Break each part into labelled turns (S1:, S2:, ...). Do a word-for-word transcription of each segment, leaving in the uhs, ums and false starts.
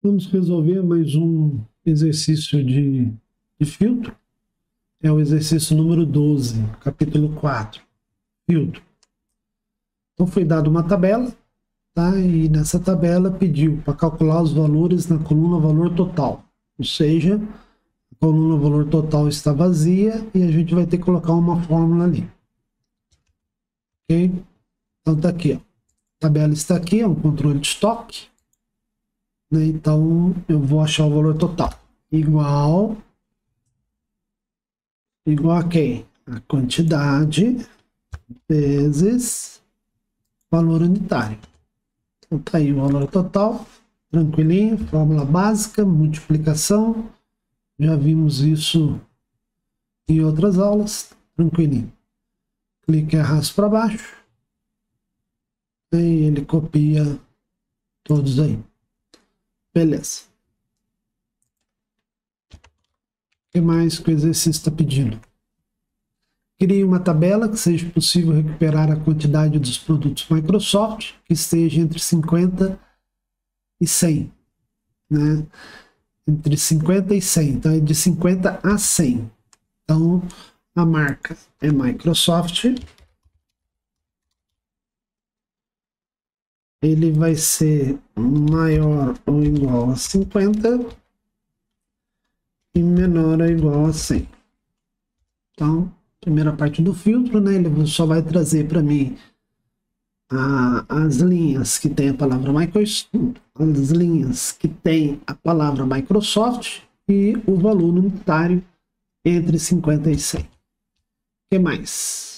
S1: Vamos resolver mais um exercício de, de filtro. É o exercício número doze, capítulo quatro, filtro. Então foi dada uma tabela, tá? E nessa tabela pediu para calcular os valores na coluna valor total. Ou seja, a coluna valor total está vazia e a gente vai ter que colocar uma fórmula ali. Ok? Então tá aqui, ó. A tabela está aqui, é um controle de estoque. Né? Então eu vou achar o valor total. Igual... Igual a quem? A quantidade vezes valor unitário. Então tá aí o valor total, tranquilinho, fórmula básica, multiplicação. Já vimos isso em outras aulas, tranquilinho. Clique e arrasto para baixo. E ele copia todos aí. Beleza. O que mais que o exercício está pedindo? Crie uma tabela que seja possível recuperar a quantidade dos produtos Microsoft que esteja entre cinquenta e cem. Né? Entre cinquenta e cem. Então é de cinquenta a cem. Então a marca é Microsoft. Ele vai ser maior ou igual a cinquenta e menor ou igual a cem. Então, primeira parte do filtro, né? Ele só vai trazer para mim a, as linhas que tem a palavra Microsoft, as linhas que tem a palavra Microsoft e o valor unitário entre cinquenta e cem. O que mais?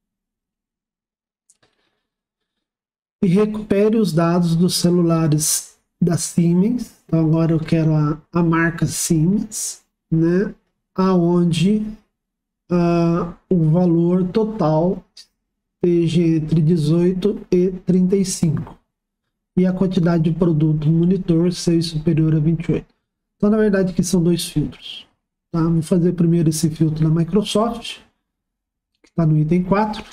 S1: E recupere os dados dos celulares da Siemens. Então agora eu quero a, a marca Siemens, né? Aonde uh, o valor total esteja entre dezoito e trinta e cinco. E a quantidade de produto no monitor seja superior a vinte e oito. Então na verdade aqui são dois filtros. Tá? Vou fazer primeiro esse filtro da Microsoft, que está no item quatro.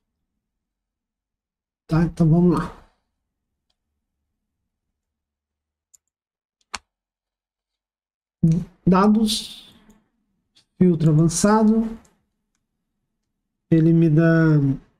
S1: Tá, então vamos lá. Dados, filtro avançado, ele me dá,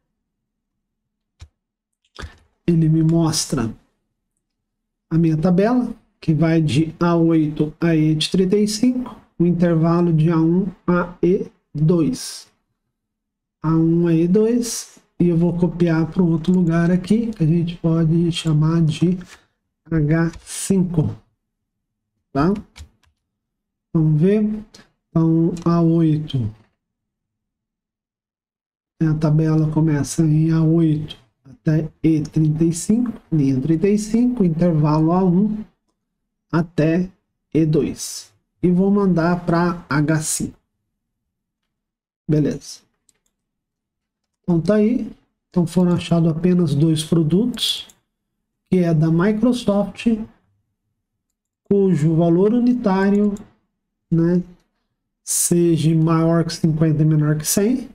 S1: ele me mostra a minha tabela, que vai de A oito a E de trinta e cinco, o intervalo de A um a E dois. A um a E dois. E eu vou copiar para um outro lugar aqui, que a gente pode chamar de H cinco. Tá? Vamos ver. Então, A oito. A tabela começa em A oito até E trinta e cinco, linha trinta e cinco, intervalo A um até E dois. E vou mandar para H cinco. Beleza. Então tá aí. Então foram achados apenas dois produtos, que é da Microsoft, cujo valor unitário, né, seja maior que cinquenta e menor que cem.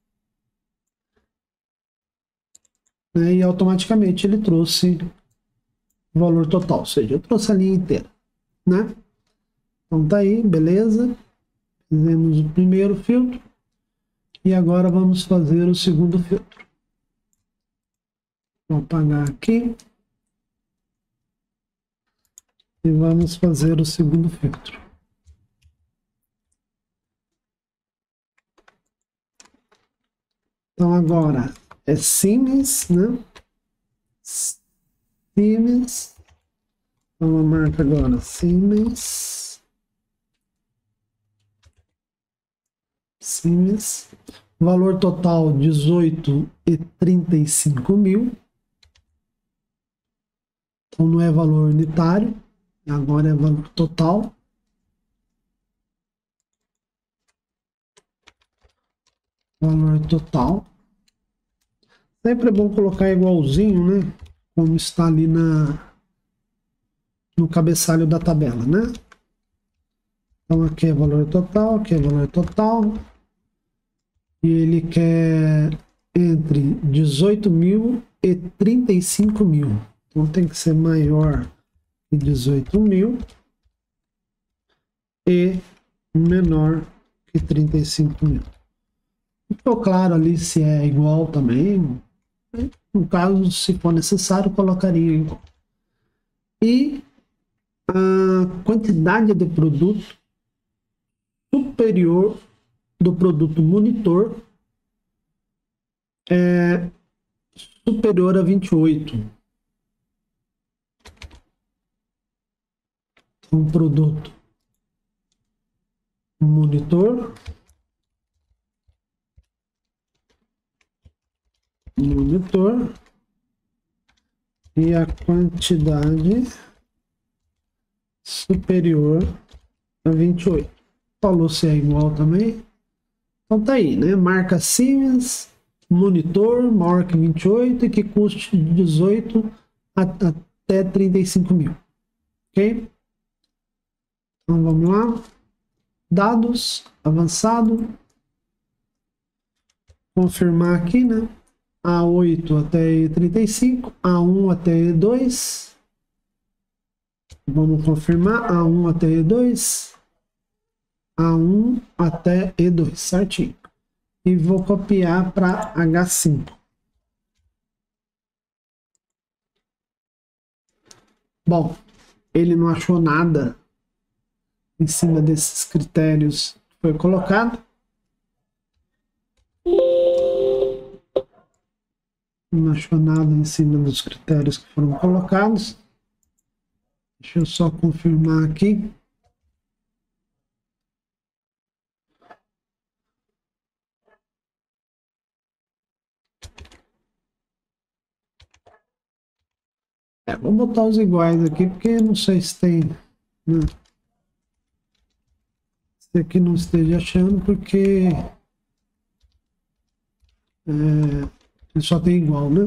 S1: Né, e automaticamente ele trouxe o valor total, ou seja, eu trouxe a linha inteira. Né? Então tá aí, beleza. Fizemos o primeiro filtro. E agora vamos fazer o segundo filtro. Vou apagar aqui. E vamos fazer o segundo filtro. Então agora é Siemens, né? Siemens. Então a marca agora Siemens. Siemens. Valor total dezoito e trinta e cinco mil. Então não é valor unitário, agora é valor total. Valor total. Sempre é bom colocar igualzinho, né? Como está ali na, no cabeçalho da tabela, né? Então aqui é valor total, aqui é valor total. E ele quer entre dezoito mil e trinta e cinco mil. Então tem que ser maior que dezoito mil e menor que trinta e cinco mil. Ficou claro ali se é igual também. No caso, se for necessário, colocaria igual. E a quantidade de produto superior do produto monitor é superior a vinte e oito. Um produto monitor monitor e a quantidade superior a vinte e oito. Falou se é igual também. Então tá aí, né? Marca Siemens, monitor maior que vinte e oito e que custe de dezoito até trinta e cinco mil. Ok? Então vamos lá. Dados, avançado. Confirmar aqui, né? A oito até E trinta e cinco, A um até E dois. Vamos confirmar A um até E dois. A um até E dois, certinho. E vou copiar para H cinco. Bom, ele não achou nada em cima desses critérios que foi colocado. Não achou nada em cima dos critérios que foram colocados. Deixa eu só confirmar aqui. É, vou botar os iguais aqui, porque não sei se tem... Né? Se aqui não esteja achando, porque... É, ele só tem igual, né?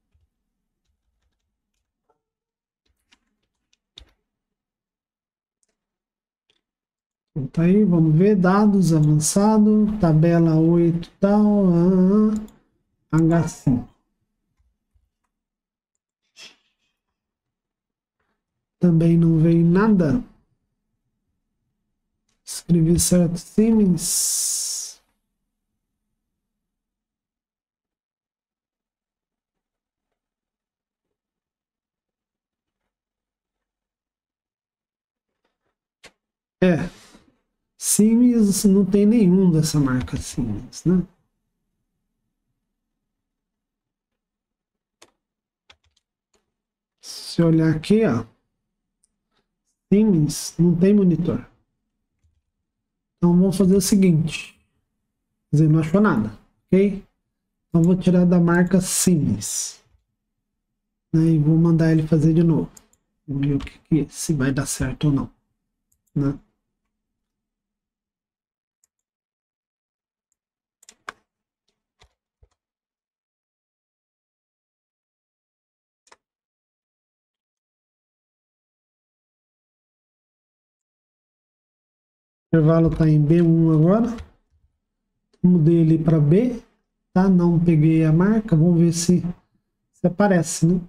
S1: Então, tá aí, vamos ver. Dados avançado, tabela oito tal, ah, H cinco. Também não veio nada. Escrevi certo, Siemens. É. Siemens não tem nenhum dessa marca Siemens, né? Se olhar aqui, ó. Siemens não tem monitor. Então vamos fazer o seguinte. Quer dizer, não achou nada, ok? Então vou tirar da marca Siemens. Né, e vou mandar ele fazer de novo. Vamos ver o que, que, se vai dar certo ou não. Né? O intervalo está em B um agora. Mudei ele para B. Tá? Não peguei a marca. Vamos ver se, se aparece, né?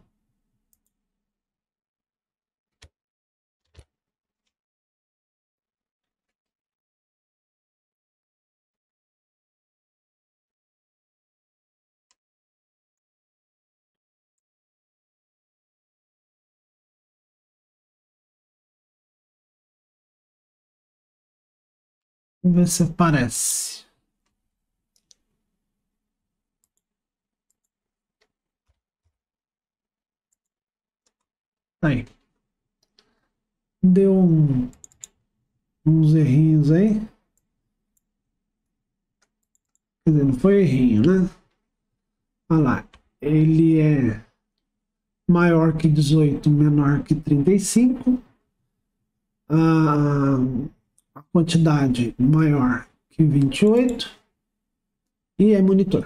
S1: Vamos ver se aparece. Aí. Deu um, uns errinhos aí. Quer dizer, não foi errinho, né? Olha lá. Ele é maior que dezoito, menor que trinta e cinco. A, a quantidade maior que vinte e oito. E é monitor.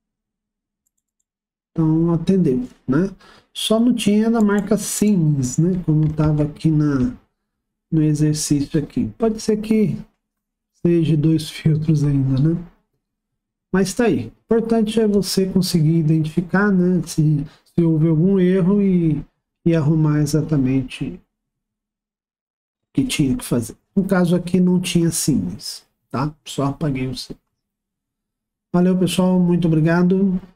S1: Então atendeu, né? Só não tinha da marca Siemens, né? Como estava aqui na, no exercício aqui. Pode ser que seja dois filtros ainda, né? Mas tá aí. O importante é você conseguir identificar, né? Se, se houve algum erro e, e arrumar exatamente que tinha que fazer. No caso aqui não tinha Siemens, tá? Só apaguei o Siemens. Valeu, pessoal. Muito obrigado.